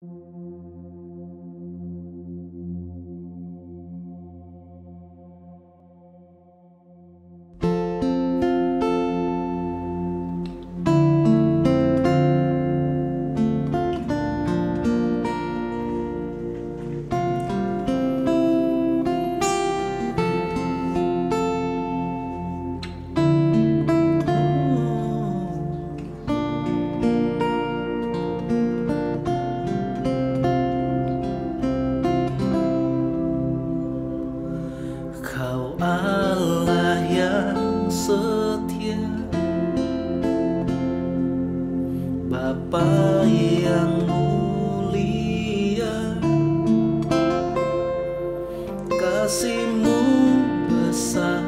Kau Allah yang setia, Bapa yang mulia, kasih-Mu besar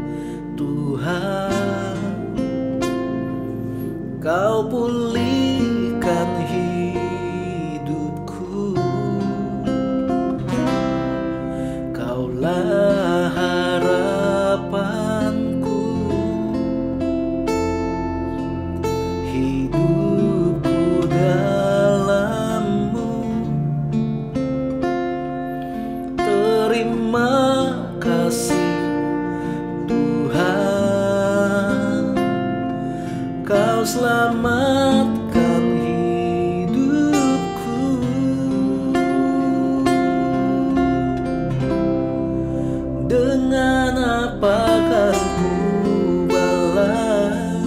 Tuhan. Kau pulihkan hidupku, Kaulah harapanku, hidupku dalam-Mu. Terima kasih Tuhan, Kau selamatkan hidupku. Dengan apakah ku balas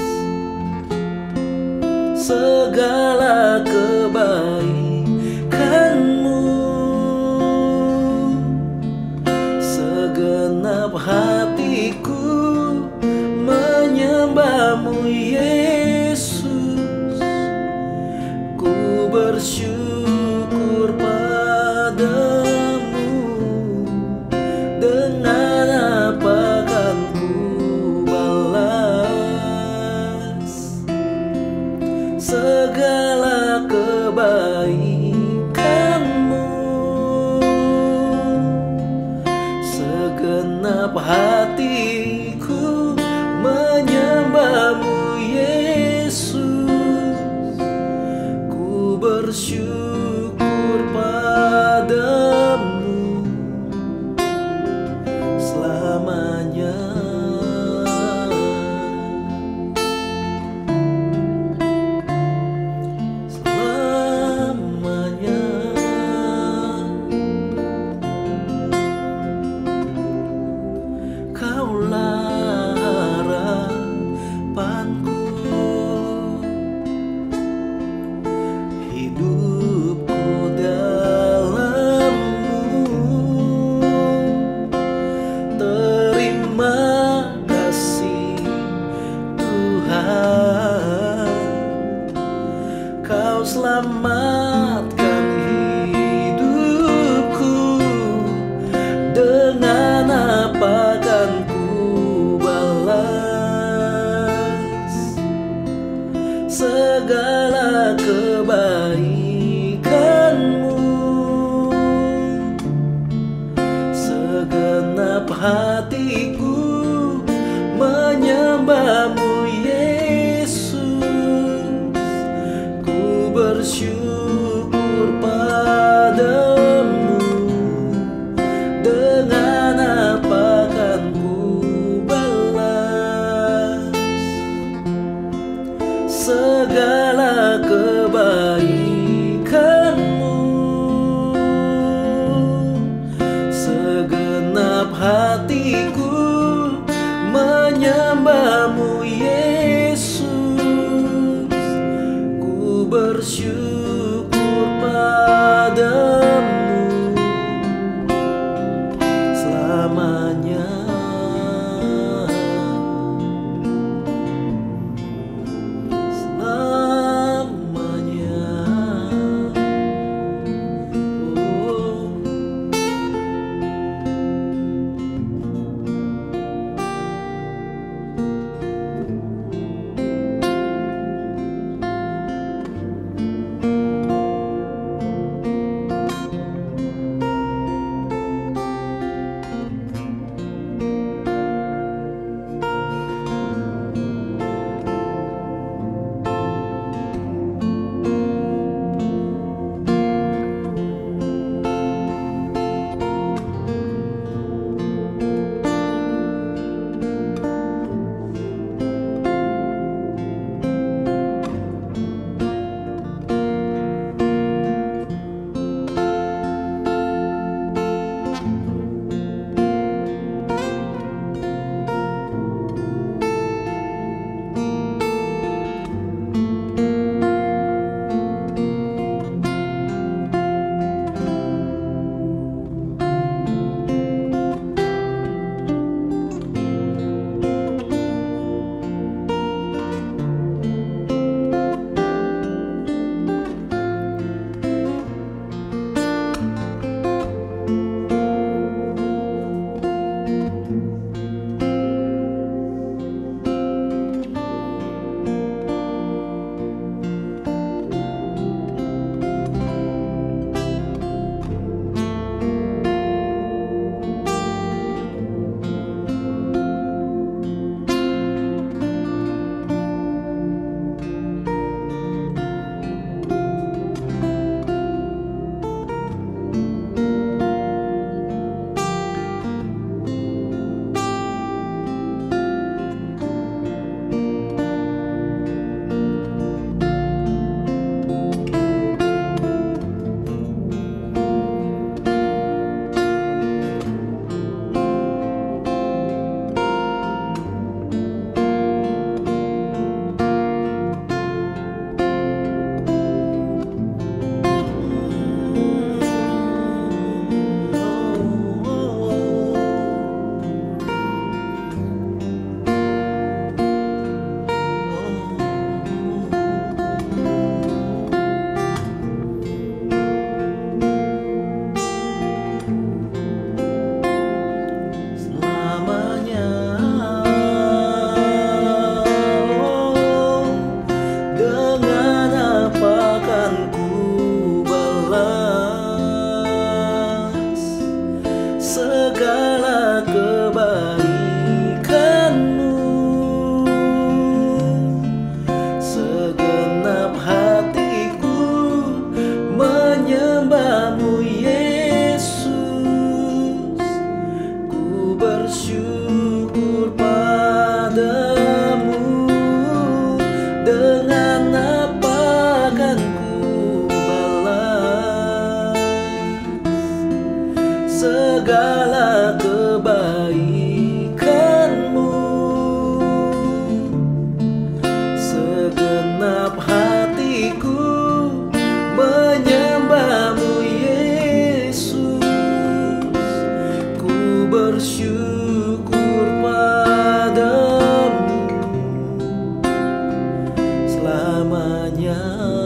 segala kebaikan-Mu? Segenap hatiku menyembah-Mu, Yesus. Ku bersyukur padamu. Dengan apa kan ku balas segala kebaikan-Mu? Segenap hatiku menyembah-Mu, Yesus. Ku bersyukur padamu selamanya. Selamanya. Kaulah harapanku, hidupku dalam-Mu. Terima kasih Tuhan, Kau selamatkan hidupku. Dengan apa kan ku balas segala kebaikan-Mu? Segenap hatiku menyembah-Mu, Yesus. Ku bersyukur padamu. Dengan apa kan ku balas segala kebaikan-Mu? Segenap hatiku menyembah-Mu, Yesus. Ku bersyukur padamu selamanya. Selamanya. Oh. segala kebaikan-Mu. Segenap hatiku menyembah-Mu Yesus. Ku bersyukur padamu selamanya.